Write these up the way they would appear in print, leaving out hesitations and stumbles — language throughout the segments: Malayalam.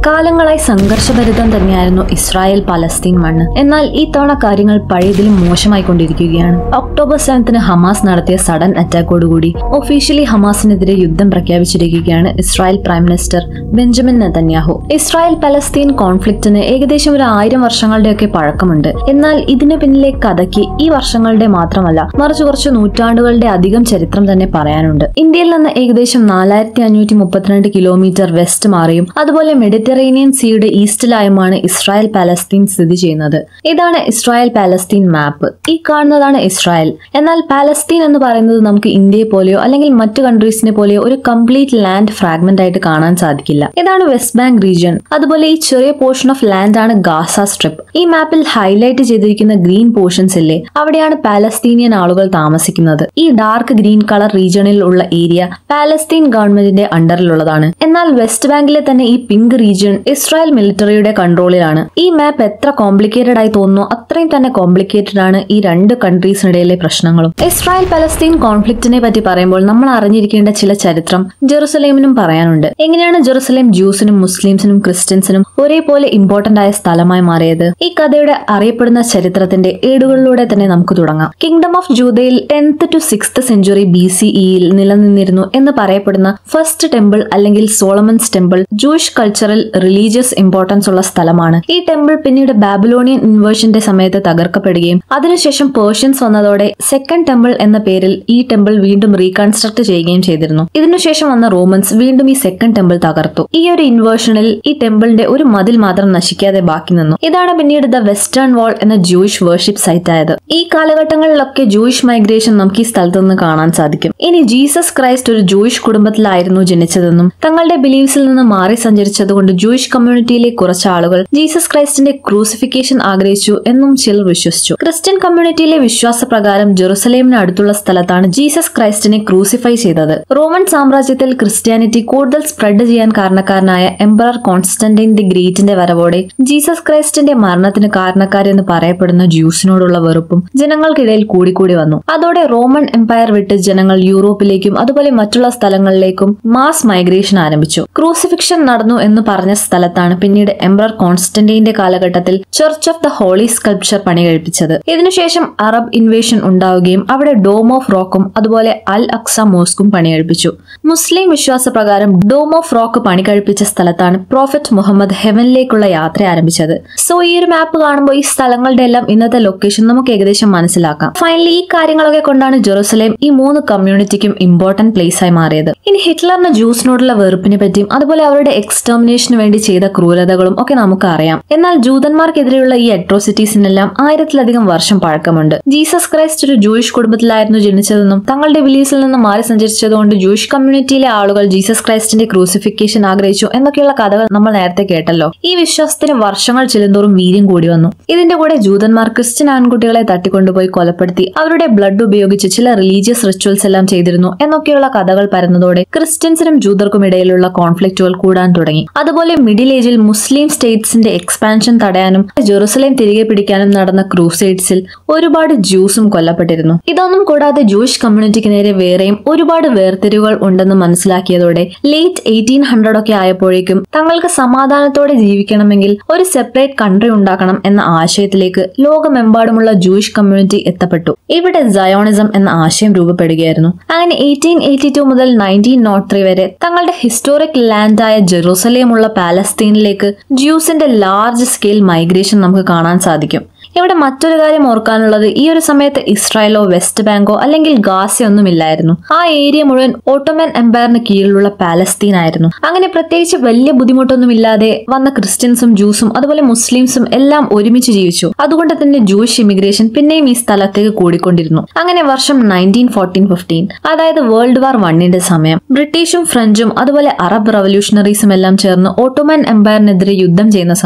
കാലങ്ങളായി സംഘർഷഭരിതം തന്നെയായിരുന്നു ഇസ്രായേൽ പലസ്തീൻ മണ്ണ്. എന്നാൽ ഈ തവണ കാര്യങ്ങൾ പഴയതിലും മോശമായിക്കൊണ്ടിരിക്കുകയാണ്. ഒക്ടോബർ 7 ഹമാസ് നടത്തിയ സഡൻ അറ്റാക്കോടുകൂടി ഒഫീഷ്യലി ഹമാസിനെതിരെ യുദ്ധം പ്രഖ്യാപിച്ചിരിക്കുകയാണ് Israel prime minister Benjamin Netanyahu. Israel Palestine കോൺഫ്ലിക്റ്റിന് ഏകദേശം ഒരു 1000 വർഷങ്ങളുടെയൊക്കെ പഴക്കമുണ്ട്. എന്നാൽ ഇതിനു പിന്നിലെ കഥയ്ക്ക് ഈ വർഷങ്ങളുടെ മാത്രമല്ല, മറിച്ച് കുറച്ച് നൂറ്റാണ്ടുകളുടെ അധികം ചരിത്രം തന്നെ പറയാനുണ്ട്. ഇന്ത്യയിൽ നിന്ന് ഏകദേശം 4532 കിലോമീറ്റർ വെസ്റ്റ് മാറിയും അതുപോലെ മെഡിറ്ററേനിയൻ സീയുടെ ഈസ്റ്റിലായുമാണ് ഇസ്രായേൽ പാലസ്തീൻ സ്ഥിതി ചെയ്യുന്നത്. ഇതാണ് ഇസ്രായേൽ പാലസ്തീൻ മാപ്പ്. ഈ കാണുന്നതാണ് ഇസ്രായേൽ. എന്നാൽ പാലസ്തീൻ എന്ന് പറയുന്നത് നമുക്ക് ഇന്ത്യയെ പോലെയോ അല്ലെങ്കിൽ മറ്റു കൺട്രീസിനെ പോലെയോ ഒരു കംപ്ലീറ്റ് ലാൻഡ് ഫ്രാഗ്മെന്റ് ആയിട്ട് കാണാൻ സാധിക്കില്ല. ഇതാണ് വെസ്റ്റ് ബാങ്ക് റീജിയൻ. അതുപോലെ ഈ ചെറിയ പോർഷൻ ഓഫ് ലാൻഡ് ആണ് ഗാസ സ്ട്രിപ്പ്. ഈ മാപ്പിൽ ഹൈലൈറ്റ് ചെയ്തിരിക്കുന്ന ഗ്രീൻ പോർഷൻസ് ഇല്ലേ, അവിടെയാണ് പാലസ്തീനിയൻ ആളുകൾ താമസിക്കുന്നത്. ഈ ഡാർക്ക് ഗ്രീൻ കളർ റീജിയണിൽ ഉള്ള ഏരിയ പാലസ്തീൻ ഗവൺമെന്റിന്റെ അണ്ടറിലുള്ളതാണ്. എന്നാൽ വെസ്റ്റ് ബാങ്കിലെ തന്നെ ഈ പിങ്ക് റീജിയൻ ഇസ്രായേൽ മിലിറ്ററിയുടെ കൺട്രോളിലാണ്. ഈ മാപ്പ് എത്ര കോംപ്ലിക്കേറ്റഡ് ആയി തോന്നുന്നു അത്രയും തന്നെ കോംപ്ലിക്കേറ്റഡ് ആണ് ഈ രണ്ട് കൺട്രീസിനിടയിലെ പ്രശ്നങ്ങളും. ഇസ്രായേൽ പലസ്തീൻ കോൺഫ്ലിക്റ്റിനെ പറ്റി പറയുമ്പോൾ നമ്മൾ അറിഞ്ഞിരിക്കേണ്ട ചില ചരിത്രം ജെറുസലേമിനും പറയാനുണ്ട്. എങ്ങനെയാണ് ജെറുസലേം ജ്യൂസിനും മുസ്ലിംസിനും ക്രിസ്ത്യൻസിനും ഒരേപോലെ ഇമ്പോർട്ടന്റ് ആയ സ്ഥലമായി മാറിയത്? ഈ കഥയുടെ അറിയപ്പെടുന്ന ചരിത്രത്തിന്റെ ഏടുകളിലൂടെ തന്നെ നമുക്ക് തുടങ്ങാം. കിങ്ഡം ഓഫ് ജൂദയിൽ 10th to 6th സെഞ്ചുറി BCEയിൽ നിലനിന്നിരുന്നു എന്ന് പറയപ്പെടുന്ന ഫസ്റ്റ് ടെമ്പിൾ അല്ലെങ്കിൽ Solomon's temple Jewish cultural religious importance ഉള്ള സ്ഥലമാണ്. ഈ ടെമ്പിൾ പിന്നീട് ബാബിലോണിയൻ ഇൻവേഷന്റെ സമയത്ത് തകർക്കപ്പെടുകയും അതിനുശേഷം പേർഷ്യൻസ് വന്നതോടെ സെക്കൻഡ് ടെമ്പിൾ എന്ന പേരിൽ ഈ ടെമ്പിൾ വീണ്ടും റീകൺസ്ട്രക്ട് ചെയ്യുകയും ചെയ്തിരുന്നു. ഇതിനുശേഷം വന്ന റോമൻസ് വീണ്ടും ഈ സെക്കൻഡ് ടെമ്പിൾ തകർത്തു. ഈ ഒരു ഇൻവേഷനിൽ ഈ ടെമ്പിളിന്റെ ഒരു മതിൽ മാത്രം നശിക്കാതെ ബാക്കി നിന്നു. ഇതാണ് പിന്നീട് ദ വെസ്റ്റേൺ വാൾ എന്ന ജൂയിഷ് വർഷിപ്പ് സൈറ്റ് ആയത്. ഈ കാലഘട്ടങ്ങളിലൊക്കെ ജൂയിഷ് മൈഗ്രേഷൻ നമുക്ക് ഈ സ്ഥലത്ത് നിന്ന് കാണാൻ സാധിക്കും. ഇനി ജീസസ് ക്രൈസ്റ്റ് ഒരു ജൂയിഷ് കുടുംബത്തിലായിരുന്നു ജനിച്ചതെന്നും തങ്ങളുടെ ബിലീഫ്സിൽ നിന്ന് മാറി സഞ്ചരിച്ചതുകൊണ്ട് ജൂയിഷ് കമ്മ്യൂണിറ്റിയിലെ കുറച്ച് ആളുകൾ ജീസസ് ക്രൈസ്റ്റിന്റെ ക്രൂസിഫിക്കേഷൻ ആഗ്രഹിച്ചു എന്നും ചിലർ വിശ്വസിച്ചു. ക്രിസ്ത്യൻ കമ്മ്യൂണിറ്റിയിലെ വിശ്വാസപ്രകാരം ജെറുസലേമിന് അടുത്തുള്ള സ്ഥലത്താണ് ജീസസ് ക്രൈസ്റ്റിനെ ക്രൂസിഫൈ ചെയ്തത്. റോമൻ സാമ്രാജ്യത്തിൽ ക്രിസ്ത്യാനിറ്റി കൂടുതൽ സ്പ്രെഡ് ചെയ്യാൻ കാരണക്കാരനായ എംപറർ കോൺസ്റ്റന്റൈൻ ദി ഗ്രേറ്റിന്റെ വരവോടെ ജീസസ് ക്രൈസ്റ്റിന്റെ മരണത്തിന് കാരണക്കാരെന്ന് പറയപ്പെടുന്ന ജ്യൂസിനോടുള്ള വെറുപ്പും ജനങ്ങൾക്കിടയിൽ കൂടിക്കൂടി വന്നു. അതോടെ റോമൻ എംപയർ വിട്ട് ജനങ്ങൾ യൂറോപ്പിലേക്കും അതുപോലെ മറ്റുള്ള സ്ഥലങ്ങളിലേക്കും മാസ് മൈഗ്രേഷൻ ആരംഭിച്ചു. ക്രൂസിഫിക്ഷൻ നടന്നു എന്ന് പറഞ്ഞ സ്ഥലത്താണ് പിന്നീട് എംപറർ കോൺസ്റ്റന്റൈന്റെ കാലഘട്ടത്തിൽ church of the holy sculpture പണി കഴിപ്പിച്ചത്. ഇതിനുശേഷം അറബ് ഇൻവേഷൻ ഉണ്ടാവുകയും അവിടെ ഡോം ഓഫ് റോക്കും അതുപോലെ അൽ അക്സ മോസ്കും പണി കഴിപ്പിച്ചു. മുസ്ലിം വിശ്വാസപ്രകാരം ഡോം ഓഫ് റോക്ക് പണി കഴിപ്പിച്ച സ്ഥലത്താണ് പ്രോഫറ്റ് മുഹമ്മദ് ഹെവനിലേക്കുള്ള യാത്ര ആരംഭിച്ചത്. സോ ഈ ഒരു മാപ്പ് കാണുമ്പോൾ ഈ സ്ഥലങ്ങളുടെ എല്ലാം ഇന്നത്തെ ലൊക്കേഷൻ നമുക്ക് ഏകദേശം മനസ്സിലാക്കാം. ഫൈനലി ഈ കാര്യങ്ങളൊക്കെ കൊണ്ടാണ് ജെറുസലേം ഈ 3 കമ്മ്യൂണിറ്റിക്കും ഇമ്പോർട്ടന്റ് പ്ലേസ് ആയി മാറിയത്. ഇനി ഹിറ്റ്ലറിന് ജ്യൂസിനോടുള്ള വെറുപ്പിനെ പറ്റിയും അതുപോലെ അവരുടെ എക്സ്റ്റർമിനേഷന് വേണ്ടി ചെയ്ത ക്രൂരതകളും ഒക്കെ നമുക്ക് അറിയാം. എന്നാൽ ജൂതന്മാർക്കെതിരെയുള്ള ഈ അട്രോസിറ്റീസിനെല്ലാം 1000-ലധികം വർഷം പഴക്കമുണ്ട്. ജീസസ് ക്രൈസ്റ്റ് ഒരു ജൂയിഷ് കുടുംബത്തിലായിരുന്നു ജനിച്ചതെന്നും തങ്ങളുടെ ബിലീഫിൽ നിന്ന് മാറി സഞ്ചരിച്ചതുകൊണ്ട് ജൂയിഷ് കമ്മ്യൂണിറ്റിയിലെ ആളുകൾ ജീസസ് ക്രൈസ്റ്റിന്റെ ക്രൂസിഫിക്കേഷൻ ആഗ്രഹിച്ചു എന്നൊക്കെയുള്ള കഥകൾ നമ്മൾ നേരത്തെ കേട്ടല്ലോ. ഈ വിശ്വാസത്തിന് വർഷങ്ങൾ ചെല്ലുന്തോറും വീര്യം കൂടി വന്നു. ഇതിന്റെ കൂടെ ജൂതന്മാർ ക്രിസ്ത്യൻ ആൺകുട്ടികളെ തട്ടിക്കൊണ്ടുപോയി കൊലപ്പെടുത്തി അവരുടെ ബ്ലഡ് ഉപയോഗിച്ച് ചില റിലീജിയസ് റിച്വൽസ് എല്ലാം ചെയ്തിരുന്നു എന്നൊക്കെയുള്ള കഥകൾ പരന്നതോടെ ക്രിസ്ത്യൻസിനും ജൂതർക്കും ഇടയിലുള്ള കോൺഫ്ലിക്റ്റുകൾ കൂടാൻ തുടങ്ങി. അതുപോലെ മിഡിൽ ഏജിൽ മുസ്ലിം സ്റ്റേറ്റ്സിന്റെ എക്സ്പാൻഷൻ തടയാനും ജെറുസലേം തിരികെ പിടിക്കാനും നടന്ന ക്രൂസൈഡ്സിൽ ഒരുപാട് ജ്യൂസും കൊല്ലപ്പെട്ടിരുന്നു. ഇതൊന്നും കൂടാതെ ജൂയിഷ് കമ്മ്യൂണിറ്റിക്ക് നേരെ വേറെയും ഒരുപാട് വേർതിരിവുകൾ ഉണ്ടെന്ന് മനസ്സിലാക്കിയതോടെ ലേറ്റ് 1800 ഒക്കെ ആയപ്പോഴേക്കും തങ്ങൾക്ക് സമാധാനത്തോടെ ജീവിക്കണമെങ്കിൽ ഒരു സെപ്പറേറ്റ് കൺട്രി ഉണ്ടാക്കണം എന്ന ആശയത്തിലേക്ക് ലോകമെമ്പാടുമുള്ള ജൂയിഷ് കമ്മ്യൂണിറ്റി എത്തപ്പെട്ടു. ഇവിടെ സയോണിസം എന്ന ആശയം രൂപപ്പെടുകയായിരുന്നു. അങ്ങനെ 1882 മുതൽ 1903 വരെ തങ്ങളുടെ ഹിസ്റ്റോറിക് ലാൻഡായ ജെറുസലേമുള്ള പാലസ്തീനിലേക്ക് ജ്യൂസിന്റെ ലാർജ് സ്കെയിൽ മൈഗ്രേഷൻ നമുക്ക് കാണാൻ സാധിക്കും. ഇവിടെ മറ്റൊരു കാര്യം ഓർക്കാനുള്ളത്, ഈ ഒരു സമയത്ത് ഇസ്രായേലോ വെസ്റ്റ് ബാങ്കോ അല്ലെങ്കിൽ ഗാസയൊന്നുമില്ലായിരുന്നു. ആ ഏരിയ മുഴുവൻ ഓട്ടോമൻ എംപയറിന് കീഴിലുള്ള പാലസ്തീൻ ആയിരുന്നു. അങ്ങനെ പ്രത്യേകിച്ച് വലിയ ബുദ്ധിമുട്ടൊന്നുമില്ലാതെ വന്ന ക്രിസ്ത്യൻസും ജ്യൂസും അതുപോലെ മുസ്ലിംസും എല്ലാം ഒരുമിച്ച് ജീവിച്ചു. അതുകൊണ്ട് തന്നെ ജൂയിഷ് ഇമിഗ്രേഷൻ പിന്നെയും ഈ സ്ഥലത്തേക്ക് കൂടിക്കൊണ്ടിരുന്നു. അങ്ങനെ വർഷം 1914-15, അതായത് വേൾഡ് വാർ 1ന്റെ സമയം, ബ്രിട്ടീഷും ഫ്രഞ്ചും അതുപോലെ അറബ് റവല്യൂഷണറീസും എല്ലാം ചേർന്ന് ഓട്ടോമൻ എംപയറിനെതിരെ യുദ്ധം ചെയ്യുന്ന സമയം.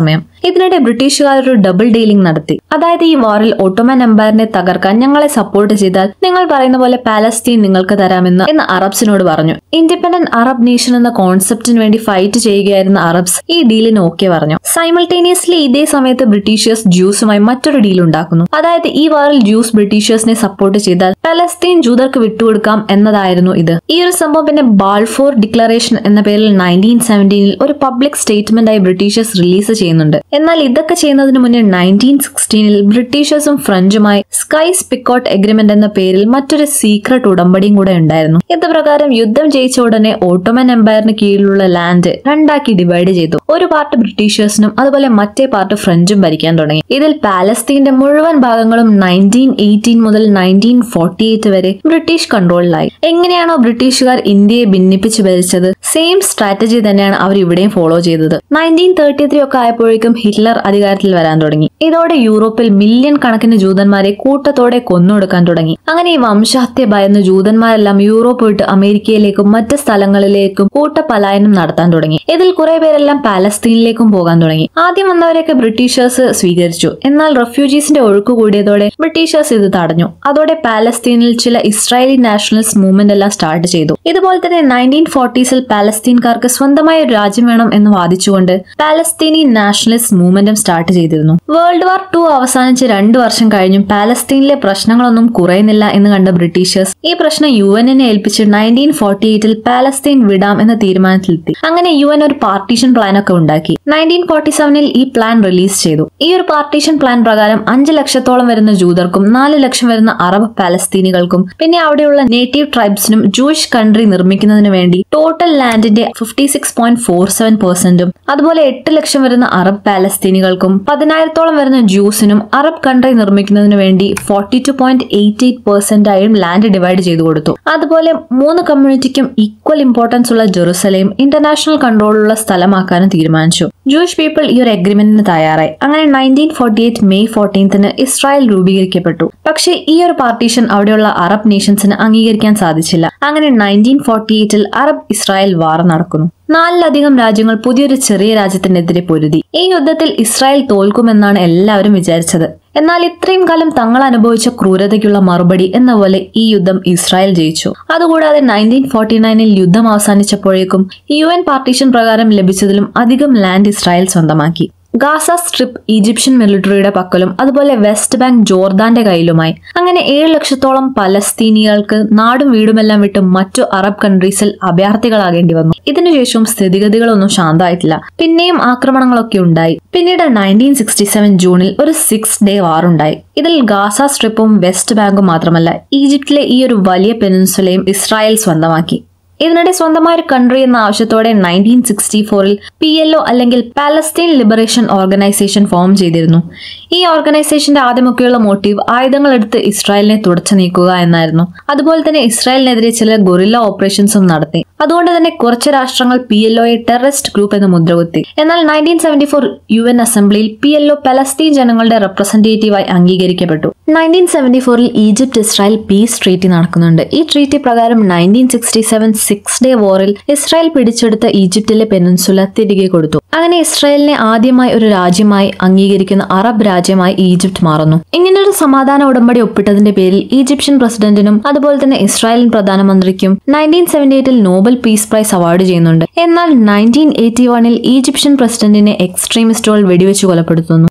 ഇതിനിടെ ബ്രിട്ടീഷുകാർ ഒരു ഡബിൾ ഡീലിംഗ് നടത്തി. അതായത് ഈ വാറിൽ ഒട്ടോമൻ എംപയറിനെ തകർക്കാൻ ഞങ്ങളെ സപ്പോർട്ട് ചെയ്താൽ നിങ്ങൾ പറയുന്ന പോലെ പാലസ്തീൻ നിങ്ങൾക്ക് തരാമെന്ന് അറബ്സിനോട് പറഞ്ഞു. ഇൻഡിപെൻഡന്റ് അറബ് നേഷൻ എന്ന കോൺസെപ്റ്റിന് വേണ്ടി ഫൈറ്റ് ചെയ്യുകയായിരുന്ന അറബ്സ് ഈ ഡീലിന് ഓക്കെ പറഞ്ഞു. സൈമൾട്ടേനിയസ്ലി ഇതേ സമയത്ത് ബ്രിട്ടീഷേഴ്സ് ജ്യൂസുമായി മറ്റൊരു ഡീൽ ഉണ്ടാക്കുന്നു. അതായത് ഈ വാറിൽ ജ്യൂസ് ബ്രിട്ടീഷേഴ്സിനെ സപ്പോർട്ട് ചെയ്താൽ പലസ്തീൻ ജൂതർക്ക് വിട്ടുകൊടുക്കാം എന്നതായിരുന്നു ഇത്. ഈ ഒരു സംഭവം പിന്നെ ബാൾഫോർ ഡിക്ലറേഷൻ എന്ന പേരിൽ 1917 ഒരു പബ്ലിക് സ്റ്റേറ്റ്മെന്റ് ആയി ബ്രിട്ടീഷേഴ്സ് റിലീസ് ചെയ്യുന്നുണ്ട്. എന്നാൽ ഇതൊക്കെ ചെയ്യുന്നതിന് മുന്നേ 1916 ബ്രിട്ടീഷേഴ്സും ഫ്രഞ്ചുമായി സ്കൈസ് പിക്കോട്ട് എഗ്രിമെന്റ് എന്ന പേരിൽ മറ്റൊരു സീക്രട്ട് ഉടമ്പടിയും കൂടെ ഉണ്ടായിരുന്നു. ഇത് പ്രകാരം യുദ്ധം ജയിച്ച ഉടനെ ഓട്ടോമൻ എംപയറിന് കീഴിലുള്ള ലാൻഡ് രണ്ടാക്കി ഡിവൈഡ് ചെയ്തു. ഒരു പാർട്ട് ബ്രിട്ടീഷേഴ്സിനും അതുപോലെ മറ്റേ പാർട്ട് ഫ്രഞ്ചും ഭരിക്കാൻ തുടങ്ങി. ഇതിൽ പാലസ്തീന്റെ മുഴുവൻ ഭാഗങ്ങളും 1918 മുതൽ 1948 വരെ ബ്രിട്ടീഷ് കൺട്രോളിലായി. എങ്ങനെയാണോ ബ്രിട്ടീഷുകാർ ഇന്ത്യയെ ഭിന്നിപ്പിച്ച് ഭരിച്ചത്, സെയിം സ്ട്രാറ്റജി തന്നെയാണ് അവർ ഇവിടെയും ഫോളോ ചെയ്തത്. 1933 ഒക്കെ ആയപ്പോഴേക്കും ഹിറ്റ്ലർ അധികാരത്തിൽ വരാൻ തുടങ്ങി. ഇതോടെ യൂറോപ്പിൽ മില്യൺ കണക്കിന് ജൂതന്മാരെ കൂട്ടത്തോടെ കൊന്നൊടുക്കാൻ തുടങ്ങി. അങ്ങനെ ഈ വംശഹത്യ ഭയന്ന് ജൂതന്മാരെല്ലാം യൂറോപ്പ് വിട്ട് അമേരിക്കയിലേക്കും മറ്റ് സ്ഥലങ്ങളിലേക്കും കൂട്ടപലായനം നടത്താൻ തുടങ്ങി. ഇതിൽ കുറെ പേരെല്ലാം പാലസ്തീനിലേക്കും പോകാൻ തുടങ്ങി. ആദ്യം വന്നവരെയൊക്കെ ബ്രിട്ടീഷേഴ്സ് സ്വീകരിച്ചു. എന്നാൽ റെഫ്യൂജീസിന്റെ ഒഴുക്ക് കൂടിയതോടെ ബ്രിട്ടീഷേഴ്സ് ഇത് തടഞ്ഞു. അതോടെ പാലസ്തീനിൽ ചില ഇസ്രായേലി നാഷണലിസ്റ്റ് മൂവ്മെന്റ് എല്ലാം സ്റ്റാർട്ട് ചെയ്തു. ഇതുപോലെ തന്നെ 1940s പാലസ്തീൻകാർക്ക് സ്വന്തമായ ഒരു രാജ്യം വേണം എന്ന് വാദിച്ചുകൊണ്ട് പാലസ്തീനി നാഷണലിസ്റ്റ് മൂവ്മെന്റും സ്റ്റാർട്ട് ചെയ്തിരുന്നു. വേൾഡ് വാർ II അവസാനിച്ച് 2 വർഷം കഴിഞ്ഞും പാലസ്തീനിലെ പ്രശ്നങ്ങളൊന്നും കുറയുന്നില്ല എന്ന് കണ്ട ബ്രിട്ടീഷേഴ്സ് ഈ പ്രശ്നം UN-നെ ഏൽപ്പിച്ച് 1948 പാലസ്തീൻ വിടാം എന്ന തീരുമാനത്തിലെത്തി. അങ്ങനെ UN ഒരു പാർട്ടീഷൻ പ്ലാൻ ഒക്കെ ഉണ്ടാക്കി. 1947 ഈ പ്ലാൻ റിലീസ് ചെയ്തു. ഈ ഒരു പാർട്ടീഷൻ പ്ലാൻ പ്രകാരം 5 ലക്ഷത്തോളം വരുന്ന ജൂതർക്കും 4 ലക്ഷം വരുന്ന അറബ് പാലസ്തീനികൾക്കും പിന്നെ അവിടെയുള്ള നേറ്റീവ് ട്രൈബ്സിനും ജൂയിഷ് കൺട്രി നിർമ്മിക്കുന്നതിന് വേണ്ടി ടോട്ടൽ ലാൻഡിന്റെ 56.47%, അതുപോലെ 8 ലക്ഷം വരുന്ന അറബ് പാലസ്തീനികൾക്കും 10,000-ഓളം വരുന്ന ജ്യൂസിനും അറബ് കൺട്രി നിർമ്മിക്കുന്നതിന് വേണ്ടി 42.88% ആയും ലാൻഡ് ഡിവൈഡ് ചെയ്തു കൊടുത്തു. അതുപോലെ 3 കമ്മ്യൂണിറ്റിക്കും ഈക്വൽ ഇമ്പോർട്ടൻസ് ഉള്ള ജെറുസലേം ഇന്റർനാഷണൽ കൺട്രോളുള്ള സ്ഥലമാക്കാനും തീരുമാനിച്ചു. ജൂയിഷ് പീപ്പിൾ ഈ ഒരു അഗ്രിമെന്റിന് തയ്യാറായി. അങ്ങനെ 1948 മെയ് 14 ഇസ്രായേൽ രൂപീകരിക്കപ്പെട്ടു. പക്ഷേ ഈ ഒരു പാർട്ടീഷൻ അവിടെയുള്ള അറബ് നേഷൻസിന് അംഗീകരിക്കാൻ സാധിച്ചില്ല. അങ്ങനെ 1948 അറബ് ഇസ്രായേൽ വാർ നടക്കുന്നു. 4-ലധികം രാജ്യങ്ങൾ പുതിയൊരു ചെറിയ രാജ്യത്തിനെതിരെ പൊരുതി. ഈ യുദ്ധത്തിൽ ഇസ്രായേൽ തോൽക്കുമെന്നാണ് എല്ലാവരും വിചാരിച്ചത്. എന്നാൽ ഇത്രയും കാലം തങ്ങൾ അനുഭവിച്ച ക്രൂരതയ്ക്കുള്ള മറുപടി എന്ന പോലെ ഈ യുദ്ധം ഇസ്രായേൽ ജയിച്ചു. അതുകൂടാതെ 1949 യുദ്ധം അവസാനിച്ചപ്പോഴേക്കും UN പാർട്ടീഷൻ പ്രകാരം ലഭിച്ചതിലും അധികം ലാൻഡ് ഇസ്രായേൽ സ്വന്തമാക്കി. ഗാസ സ്ട്രിപ്പ് ഈജിപ്ഷ്യൻ മിലിറ്ററിയുടെ പക്കലും അതുപോലെ വെസ്റ്റ് ബാങ്ക് ജോർദാന്റെ കയ്യിലുമായി. അങ്ങനെ 7 ലക്ഷത്തോളം പലസ്തീനികൾക്ക് നാടും വീടുമെല്ലാം വിട്ട് മറ്റു അറബ് കൺട്രീസിൽ അഭയാർത്ഥികളാകേണ്ടി വന്നു. ഇതിനുശേഷവും സ്ഥിതിഗതികളൊന്നും ശാന്തമായിട്ടില്ല. പിന്നെയും ആക്രമണങ്ങളൊക്കെ ഉണ്ടായി. പിന്നീട് 1967 ജൂണിൽ ഒരു 6-day വാർ ഉണ്ടായി. ഇതിൽ ഗാസ സ്ട്രിപ്പും വെസ്റ്റ് ബാങ്കും മാത്രമല്ല ഈജിപ്തിലെ ഈ ഒരു വലിയ പെനിൻസുലയും ഇസ്രായേൽ സ്വന്തമാക്കി. ഇതിനിടെ സ്വന്തമായ ഒരു കൺട്രി എന്ന ആവശ്യത്തോടെ 1964 PLO അല്ലെങ്കിൽ പാലസ്തീൻ ലിബറേഷൻ ഓർഗനൈസേഷൻ ഫോം ചെയ്തിരുന്നു. ഈ ഓർഗനൈസേഷന്റെ ആദ്യമൊക്കെയുള്ള മോട്ടീവ് ആയുധങ്ങൾ എടുത്ത് ഇസ്രായേലിനെ തുടച്ചു നീക്കുക എന്നായിരുന്നു. അതുപോലെ തന്നെ ഇസ്രായേലിനെതിരെ ചില ഗൊറില്ല ഓപ്പറേഷൻസും നടത്തി. അതുകൊണ്ട് തന്നെ കുറച്ച് രാഷ്ട്രങ്ങൾ PLOയെ ടെററിസ്റ്റ് ഗ്രൂപ്പ് എന്ന് മുദ്രകുത്തി. എന്നാൽ 1974 UN അസംബ്ലിയിൽ PLO പലസ്തീൻ ജനങ്ങളുടെ റെപ്രസെന്റേറ്റീവായി അംഗീകരിക്കപ്പെട്ടു. 1974 ഈജിപ്ത് ഇസ്രായേൽ പീസ് ട്രീറ്റി നടക്കുന്നുണ്ട്. ഈ ട്രീറ്റി പ്രകാരം 1967 6-day വാറിൽ ഇസ്രായേൽ പിടിച്ചെടുത്ത ഈജിപ്തിലെ പെനിൻസുല തിരികെ കൊടുത്തു. അങ്ങനെ ഇസ്രായേലിനെ ആദ്യമായി ഒരു രാജ്യമായി അംഗീകരിക്കുന്ന അറബ് രാജ്യമായി ഈജിപ്ത് മാറുന്നു. ഇങ്ങനൊരു സമാധാന ഉടമ്പടി ഒപ്പിട്ടതിന്റെ പേരിൽ ഈജിപ്ഷ്യൻ പ്രസിഡന്റിനും അതുപോലെ തന്നെ ഇസ്രായേലിൻ പ്രധാനമന്ത്രിക്കും 1978 നോബൽ പീസ് പ്രൈസ് അവാർഡ് ചെയ്യുന്നുണ്ട്. എന്നാൽ 1981 ഈജിപ്ഷ്യൻ പ്രസിഡന്റിനെ എക്സ്ട്രീമിസ്റ്റുകൾ വെടിവെച്ച് കൊലപ്പെടുത്തുന്നു.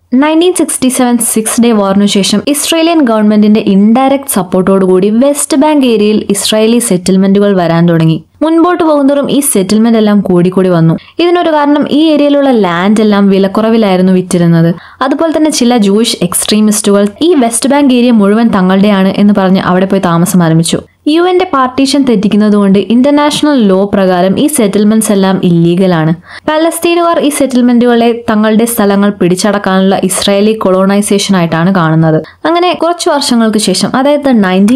1967 6-day വാറിനു ശേഷം ഇസ്രായേലിയൻ ഗവൺമെന്റിന്റെ ഇൻഡയറക്ട് സപ്പോർട്ടോടുകൂടി വെസ്റ്റ് ബാങ്ക് ഏരിയയിൽ ഇസ്രായേലി സെറ്റിൽമെന്റുകൾ വരാൻ തുടങ്ങി. മുൻപോട്ട് പോകുന്നതോറും ഈ സെറ്റിൽമെന്റ് എല്ലാം കൂടിക്കൂടി വന്നു. ഇതിനൊരു കാരണം ഈ ഏരിയയിലുള്ള ലാൻഡ് എല്ലാം വിലക്കുറവിലായിരുന്നു വിറ്റിരുന്നത്. അതുപോലെ തന്നെ ചില ജൂയിഷ് എക്സ്ട്രീമിസ്റ്റുകൾ ഈ വെസ്റ്റ് ബാങ്ക് ഏരിയ മുഴുവൻ തങ്ങളുടെയാണ് എന്ന് പറഞ്ഞ് അവിടെ പോയി താമസം ആരംഭിച്ചു. യുഎന്റെ പാർട്ടീഷൻ തെറ്റിക്കുന്നതുകൊണ്ട് ഇന്റർനാഷണൽ ലോ പ്രകാരം ഈ സെറ്റിൽമെന്റ്സ് എല്ലാം ഇല്ലീഗലാണ്. പലസ്തീനുകാർ ഈ സെറ്റിൽമെന്റുകളെ തങ്ങളുടെ സ്ഥലങ്ങൾ പിടിച്ചടക്കാനുള്ള ഇസ്രായേലി കൊളോണൈസേഷൻ ആയിട്ടാണ് കാണുന്നത്. അങ്ങനെ കുറച്ചു വർഷങ്ങൾക്ക് ശേഷം, അതായത്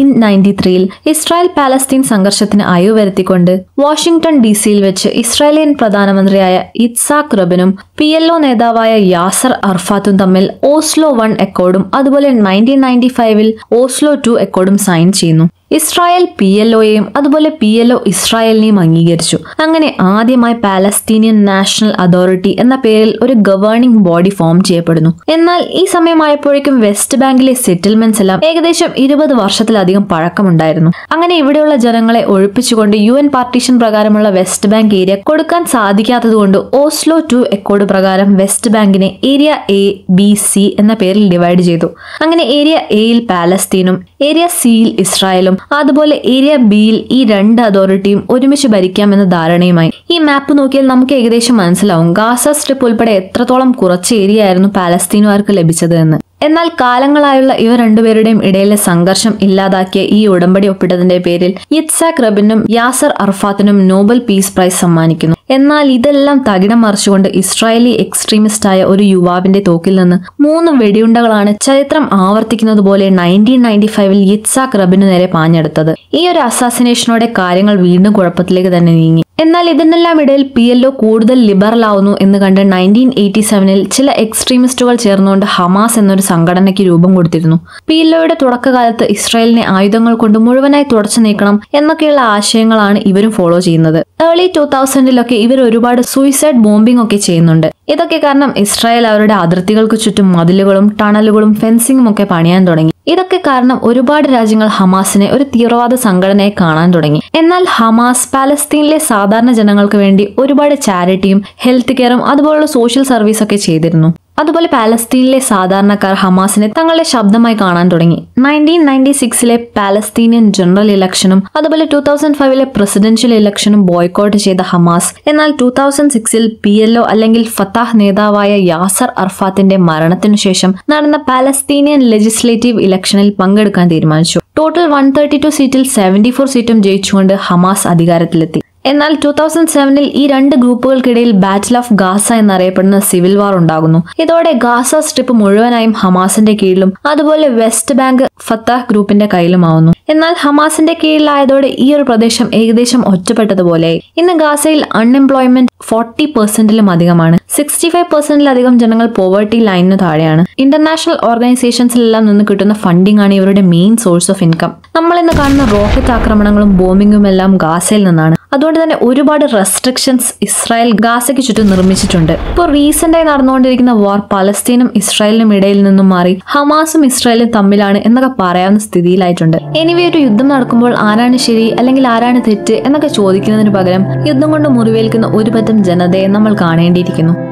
1993 ഇസ്രായേൽ പാലസ്തീൻ സംഘർഷത്തിന് അയവ് വരുത്തിക്കൊണ്ട് വാഷിംഗ്ടൺ DC വെച്ച് ഇസ്രായേലിയൻ പ്രധാനമന്ത്രിയായ ഇത്സാക് റബിനും PLO നേതാവായ യാസർ അർഫാത്തും തമ്മിൽ ഓസ്ലോ I അക്കോർഡും അതുപോലെ 1995 ഓസ്ലോ II അക്കോർഡും സൈൻ ചെയ്യുന്നു. ഇസ്രായേൽ PLOയെയും അതുപോലെ PLO ഇസ്രായേലിനെയും അംഗീകരിച്ചു. അങ്ങനെ ആദ്യമായി പാലസ്തീനിയൻ നാഷണൽ അതോറിറ്റി എന്ന പേരിൽ ഒരു ഗവേണിംഗ് ബോഡി ഫോം ചെയ്യപ്പെടുന്നു. എന്നാൽ ഈ സമയമായപ്പോഴേക്കും വെസ്റ്റ് ബാങ്കിലെ സെറ്റിൽമെന്റ്സ് എല്ലാം ഏകദേശം 20 വർഷത്തിലധികം പഴക്കമുണ്ടായിരുന്നു. അങ്ങനെ ഇവിടെയുള്ള ജനങ്ങളെ ഒഴിപ്പിച്ചുകൊണ്ട് UN പാർട്ടീഷൻ പ്രകാരമുള്ള വെസ്റ്റ് ബാങ്ക് ഏരിയ കൊടുക്കാൻ സാധിക്കാത്തതുകൊണ്ട് ഓസ്ലോ അക്കോർഡ് പ്രകാരം വെസ്റ്റ് ബാങ്കിനെ ഏരിയ A-B-C എന്ന പേരിൽ ഡിവൈഡ് ചെയ്തു. അങ്ങനെ ഏരിയ എയിൽ പാലസ്തീനും ഏരിയ സിയിൽ ഇസ്രായേലും അതുപോലെ ഏരിയ ബിയിൽ ഈ 2 അതോറിറ്റിയും ഒരുമിച്ച് ഭരിക്കാമെന്ന ധാരണയുമായി. ഈ മാപ്പ് നോക്കിയാൽ നമുക്ക് ഏകദേശം മനസ്സിലാവും ഗാസ സ്ട്രിപ്പ് ഉൾപ്പെടെ എത്രത്തോളം കുറച്ച് ഏരിയ ആയിരുന്നു പാലസ്തീനുകാർക്ക് ലഭിച്ചത് എന്ന്. എന്നാൽ കാലങ്ങളായുള്ള ഇവർ രണ്ടുപേരുടെയും ഇടയിലെ സംഘർഷം ഇല്ലാതാക്കിയ ഈ ഉടമ്പടി ഒപ്പിട്ടതിന്റെ പേരിൽ യിത്സാക് റബിനും യാസർ അർഫാത്തിനും നോബൽ പീസ് പ്രൈസ് സമ്മാനിക്കുന്നു. എന്നാൽ ഇതെല്ലാം തകിടം മറിച്ചുകൊണ്ട് ഇസ്രായേലി എക്സ്ട്രീമിസ്റ്റായ ഒരു യുവാവിന്റെ തോക്കിൽ നിന്ന് 3 വെടിയുണ്ടകളാണ് ചരിത്രം ആവർത്തിക്കുന്നത് പോലെ 1995 യിത്സാക് റബിനു നേരെ പാഞ്ഞെടുത്തത്. ഈ ഒരു അസാസിനേഷനോടെ കാര്യങ്ങൾ വീണ്ടും കുഴപ്പത്തിലേക്ക് തന്നെ നീങ്ങി. എന്നാൽ ഇതിനെല്ലാം ഇടയിൽ PLO കൂടുതൽ ലിബറൽ ആവുന്നു എന്ന് കണ്ട് 1987 ചില എക്സ്ട്രീമിസ്റ്റുകൾ ചേർന്നുകൊണ്ട് ഹമാസ് എന്നൊരു സംഘടനയ്ക്ക് രൂപം കൊടുത്തിരുന്നു. PLOയുടെ തുടക്കകാലത്ത് ഇസ്രായേലിനെ ആയുധങ്ങൾ കൊണ്ട് മുഴുവനായി തുടച്ചു നീക്കണം എന്നൊക്കെയുള്ള ആശയങ്ങളാണ് ഇവരും ഫോളോ ചെയ്യുന്നത്. ഏർലി 2000-ലൊക്കെ ഇവർ ഒരുപാട് സൂയിസൈഡ് ബോംബിംഗ് ഒക്കെ ചെയ്യുന്നുണ്ട്. ഇതൊക്കെ കാരണം ഇസ്രായേൽ അവരുടെ അതിർത്തികൾക്ക് ചുറ്റും മതിലുകളും ടണലുകളും ഫെൻസിങ്ങും ഒക്കെ പണിയാൻ തുടങ്ങി. ഇതൊക്കെ കാരണം ഒരുപാട് രാജ്യങ്ങൾ ഹമാസിനെ ഒരു തീവ്രവാദ സംഘടനയെ കാണാൻ തുടങ്ങി. എന്നാൽ ഹമാസ് പാലസ്തീനിലെ സാധാരണ ജനങ്ങൾക്ക് വേണ്ടി ഒരുപാട് ചാരിറ്റിയും ഹെൽത്ത് കെയറും അതുപോലുള്ള സോഷ്യൽ സർവീസ് ഒക്കെ ചെയ്തിരുന്നു. അതുപോലെ പാലസ്തീനിലെ സാധാരണക്കാർ ഹമാസിനെ തങ്ങളുടെ ശബ്ദമായി കാണാൻ തുടങ്ങി. 1996-ലെ പാലസ്തീനിയൻ ജനറൽ ഇലക്ഷനും അതുപോലെ 2005-ലെ പ്രസിഡൻഷ്യൽ ഇലക്ഷനും ബോയ്ക്കോട്ട് ചെയ്ത ഹമാസ് എന്നാൽ 2006-ൽ PLO അല്ലെങ്കിൽ ഫത്താഹ് നേതാവായ യാസർ അർഫാത്തിന്റെ മരണത്തിനു ശേഷം നടന്ന പാലസ്തീനിയൻ ലെജിസ്ലേറ്റീവ് ഇലക്ഷനിൽ പങ്കെടുക്കാൻ തീരുമാനിച്ചു. ടോട്ടൽ 132 സീറ്റിൽ 74 സീറ്റും ജയിച്ചുകൊണ്ട് ഹമാസ് അധികാരത്തിലെത്തി. എന്നാൽ 2007-ൽ ഈ 2 ഗ്രൂപ്പുകൾക്കിടയിൽ ബാറ്റിൽ ഓഫ് ഗാസ എന്നറിയപ്പെടുന്ന സിവിൽ വാർ ഉണ്ടാകുന്നു. ഇതോടെ ഗാസ സ്ട്രിപ്പ് മുഴുവനായും ഹമാസിന്റെ കീഴിലും അതുപോലെ വെസ്റ്റ് ബാങ്ക് ഫത്താഹ് ഗ്രൂപ്പിന്റെ കയ്യിലുമാവുന്നു. എന്നാൽ ഹമാസിന്റെ കീഴിലായതോടെ ഈ ഒരു പ്രദേശം ഏകദേശം ഒറ്റപ്പെട്ടതുപോലെയായി. ഇന്ന് ഗാസയിൽ അൺഎംപ്ലോയ്മെന്റ് 40%-ലും അധികമാണ്. 65%-ലധികം ജനങ്ങൾ പോവർട്ടി ലൈനിന് താഴെയാണ്. ഇന്റർനാഷണൽ ഓർഗനൈസേഷൻസിലെല്ലാം നിന്ന് കിട്ടുന്ന ഫണ്ടിംഗ് ആണ് ഇവരുടെ മെയിൻ സോഴ്സ് ഓഫ് ഇൻകം. നമ്മൾ ഇന്ന് കാണുന്ന റോക്കറ്റ് ആക്രമണങ്ങളും ബോംബിങ്ങും എല്ലാം ഗാസയിൽ നിന്നാണ്. അതുകൊണ്ട് തന്നെ ഒരുപാട് റെസ്ട്രിക്ഷൻസ് ഇസ്രായേൽ ഗാസയ്ക്ക് ചുറ്റും നിർമ്മിച്ചിട്ടുണ്ട്. ഇപ്പോൾ റീസെന്റായി നടന്നുകൊണ്ടിരിക്കുന്ന വാർ പലസ്തീനും ഇസ്രായേലിനും ഇടയിൽ നിന്നും മാറി ഹമാസും ഇസ്രായേലും തമ്മിലാണ് എന്നൊക്കെ പറയാവുന്ന സ്ഥിതിയിലായിട്ടുണ്ട്. എനിവേ ഒരു യുദ്ധം നടക്കുമ്പോൾ ആരാണ് ശരി അല്ലെങ്കിൽ ആരാണ് തെറ്റ് എന്നൊക്കെ ചോദിക്കുന്നതിന് പകരം യുദ്ധം കൊണ്ട് മുറിവേൽക്കുന്ന ഒരു പറ്റം ജനതയെ നമ്മൾ കാണേണ്ടിയിരിക്കുന്നു.